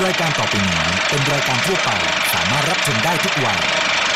ายการต่อไปนี้เป็นรายการทั่วไปสามารถรับชมได้ทุกวัย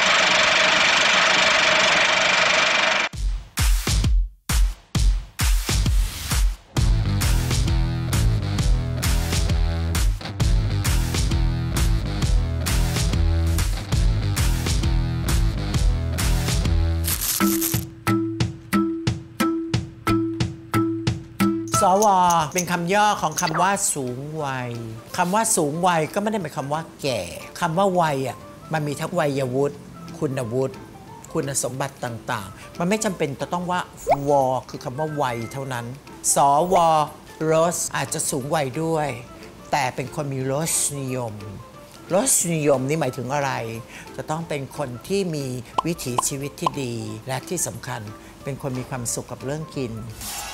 สว.เป็นคำย่อของคำว่าสูงวัยคำว่าสูงวัยก็ไม่ได้หมายความว่าแก่คำว่าวัยอ่ะมันมีทั้งวัยวุฒิคุณวุฒิคุณสมบัติต่างๆมันไม่จำเป็นจะต้องว่าวคือคำว่าวัยเท่านั้นสว.รสอาจจะสูงวัยด้วยแต่เป็นคนมีรสนิยมรสนิยมนี่หมายถึงอะไรจะต้องเป็นคนที่มีวิถีชีวิตที่ดีและที่สำคัญเป็นคนมีความสุขกับเรื่องกิน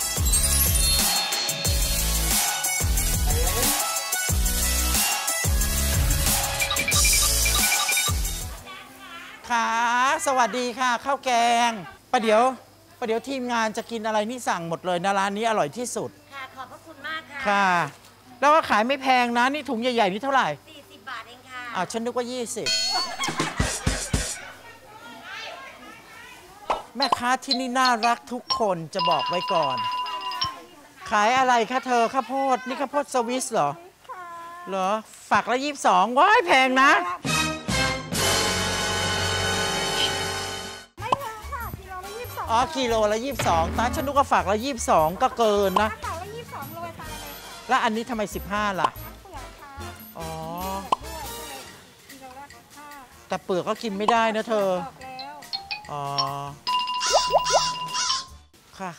ค่ะสวัสดีค่ะข้าวแกงประเดี๋ยวทีมงานจะกินอะไรนี่สั่งหมดเลยนะร้านนี้อร่อยที่สุดค่ะขอบพระคุณมากค่ะค่ะแล้วก็ขายไม่แพงนะนี่ถุงใหญ่ๆนี่เท่าไหร่ 40 บาทเองค่ะฉันนึกว่า20แม่ค้าที่นี่น่ารักทุกคนจะบอกไว้ก่อนขายอะไรคะเธอข้าวโพดนี่ข้าวโพดสวิสเหรอเหรอฝักละ22ว้ายแพงนะกิโลละ22ตาฉันนึกว่าฝากละ22ก็เกินนะฝากละ22โรยไปเลยค่ะแล้วอันนี้ทำไม15ล่ะอ๋อแต่เปลือกก็กินไม่ได้นะเธออ๋อค่ะ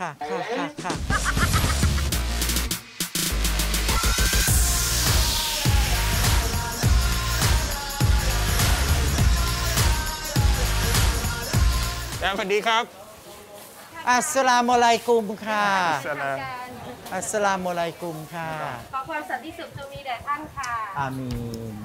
สวัสดีครับอัสสลามุอะลัยกุมค่ะอัสสลามุอะลัยกุมค่ะขอความสันติสุขจงมีแด่ท่านค่ะอามีน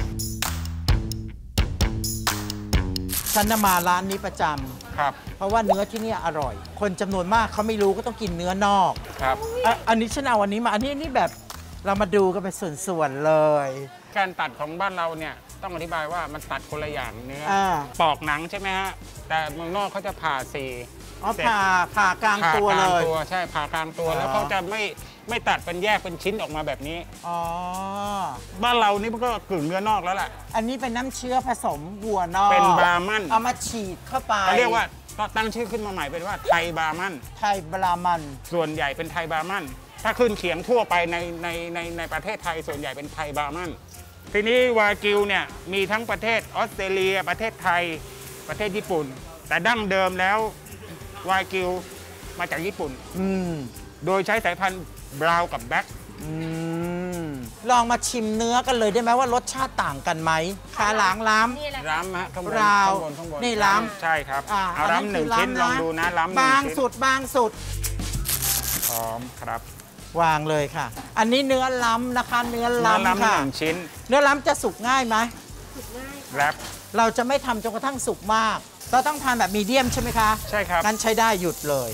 ฉันมาร้านนี้ประจำครับเพราะว่าเนื้อที่นี่อร่อยคนจำนวนมากเขาไม่รู้ก็ต้องกินเนื้อนอกครับอันนี้ฉันเอาอันนี้มาอันนี้แบบเรามาดูกันเป็นส่วนๆเลยการตัดของบ้านเราเนี่ยต้องอธิบายว่ามันตัดคนละอย่างเนื้อปอกหนังใช่ไหมฮะแต่เมืองนอกเขาจะผ่าผ่ากลางตัวเลยใช่ผ่ากลางตัวแล้วเขาจะไม่ตัดเป็นแยกเป็นชิ้นออกมาแบบนี้บ้านเรานี่มันก็กึ่งเนื้อนอกแล้วแหละอันนี้เป็นน้ำเชื้อผสมวัวนอกเป็นบรามันเอามาฉีดเข้าไปเขาเรียกว่าก็ตั้งชื่อขึ้นมาใหม่เป็นว่าไทยบรามันส่วนใหญ่เป็นไทยบรามันถ้าขึ้นเขียงทั่วไปในประเทศไทยส่วนใหญ่เป็นไทยบรามันทีนี้วากิวเนี่ยมีทั้งประเทศออสเตรเลียประเทศไทยประเทศญี่ปุ่นแต่ดั้งเดิมแล้ววากิวมาจากญี่ปุ่นโดยใช้สายพันธุ์บราวน์กับแบล็คลองมาชิมเนื้อกันเลยได้ไหมว่ารสชาติต่างกันไหมขาหลังล้ำฮะข้างบนนี่ล้ำใช่ครับเอาล้ำ1 ชิ้นลองดูนะล้ำบางสุดพร้อมครับวางเลยค่ะอันนี้เนื้อล้ำนะคะเนื้อล้ำค่ะ 1 ชิ้นเนื้อล้ำจะสุกง่ายไหมสุกง่ายครับเราจะไม่ทำจนกระทั่งสุกมากเราต้องทานแบบมีเดียมใช่ไหมคะใช่ครับงั้นใช้ได้หยุดเลย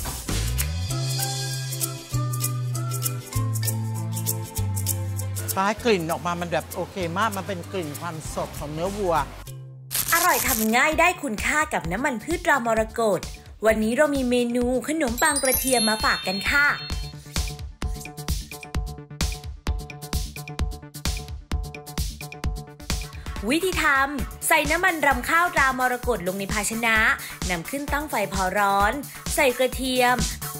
ฟ้ากลิ่นออกมามันแบบโอเคมากมันเป็นกลิ่นความสดของเนื้อวัวอร่อยทำง่ายได้คุณค่ากับน้ำมันพืชตรามรกตวันนี้เรามีเมนูขนมปังกระเทียมมาฝากกันค่ะวิธีทำใส่น้ำมันรำข้าวตรามรกตลงในภาชนะนำขึ้นตั้งไฟพอร้อนใส่กระเทียม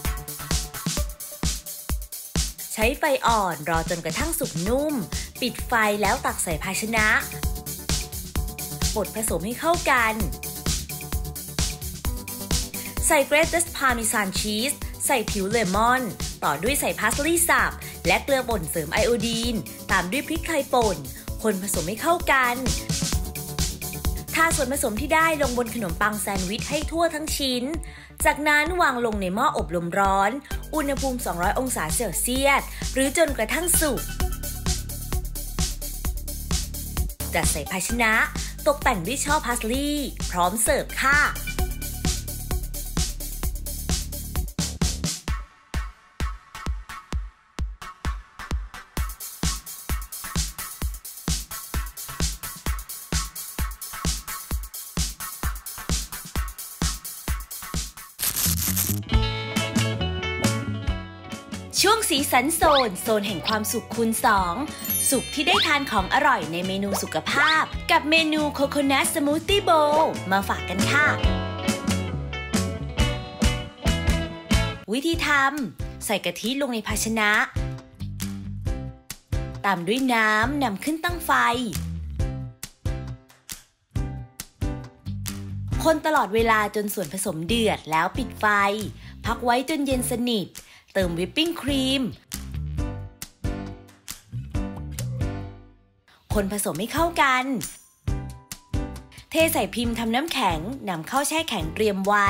ใช้ไฟอ่อนรอจนกระทั่งสุกนุ่มปิดไฟแล้วตักใส่ภาชนะบดผสมให้เข้ากันใส่เกรทพาร์เมซานชีสใส่ผิวเลมอนต่อด้วยใส่พาสลีย์สับและเกลือป่นเสริมไอโอดีนตามด้วยพริกไทยป่นคนผสมให้เข้ากันทาส่วนผสมที่ได้ลงบนขนมปังแซนด์วิชให้ทั่วทั้งชิ้นจากนั้นวางลงในหม้ออบลมร้อนอุณหภูมิ200องศาเซลเซียสหรือจนกระทั่งสุกจัดใส่ภาชนะตกแต่งด้วยช่อพาสลีย์พร้อมเสิร์ฟค่ะอช่วงสีสันโซนแห่งความสุขคูณ2 สุขที่ได้ทานของอร่อยในเมนูสุขภาพกับเมนูโคโคนัทสมูทตี้โบว์มาฝากกันค่ะวิธีทำใส่กะทิลงในภาชนะตามด้วยน้ำนำขึ้นตั้งไฟคนตลอดเวลาจนส่วนผสมเดือดแล้วปิดไฟพักไว้จนเย็นสนิทเติมวิปปิ้งครีมคนผสมให้เข้ากันเทใส่พิมพ์ทำน้ำแข็งนำเข้าแช่แข็งเตรียมไว้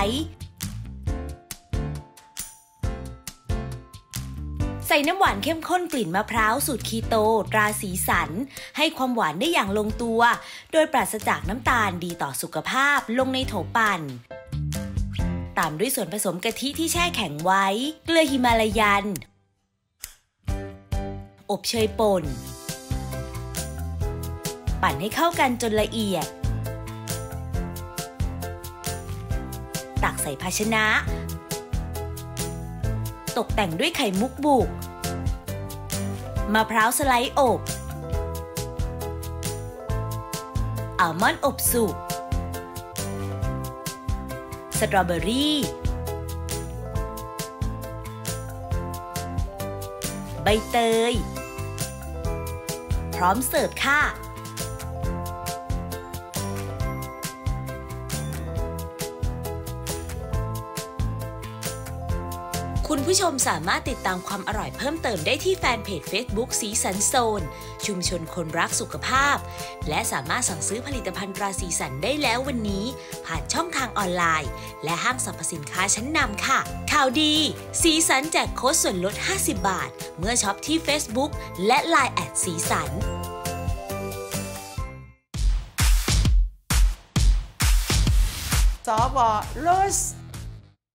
ใส่น้ำหวานเข้มข้นกลิ่นมะพร้าวสูตรคีโตตราสีสันให้ความหวานได้อย่างลงตัวโดยปราศจากน้ำตาลดีต่อสุขภาพลงในโถปั่นตามด้วยส่วนผสมกะทิที่แช่แข็งไว้เกลือหิมาลายันอบเชยป่นปั่นให้เข้ากันจนละเอียดตักใส่ภาชนะตกแต่งด้วยไข่มุกบุกมะพร้าวสไลด์อบอัลมอนด์อบสุกสตรอเบอรี่ใบเตยพร้อมเสิร์ฟค่ะคุณผู้ชมสามารถติดตามความอร่อยเพิ่มเติมได้ที่แฟนเพจ Facebook สีสันโซนชุมชนคนรักสุขภาพและสามารถสั่งซื้อผลิตภัณฑ์ตราสีสันได้แล้ววันนี้ผ่านช่องทางออนไลน์และห้างสรรพสินค้าชั้นนำค่ะข่าวดีสีสันแจกโค้ดส่วนลด50 บาทเมื่อช็อปที่ Facebook และ LINE แอดสีสันสว.ลส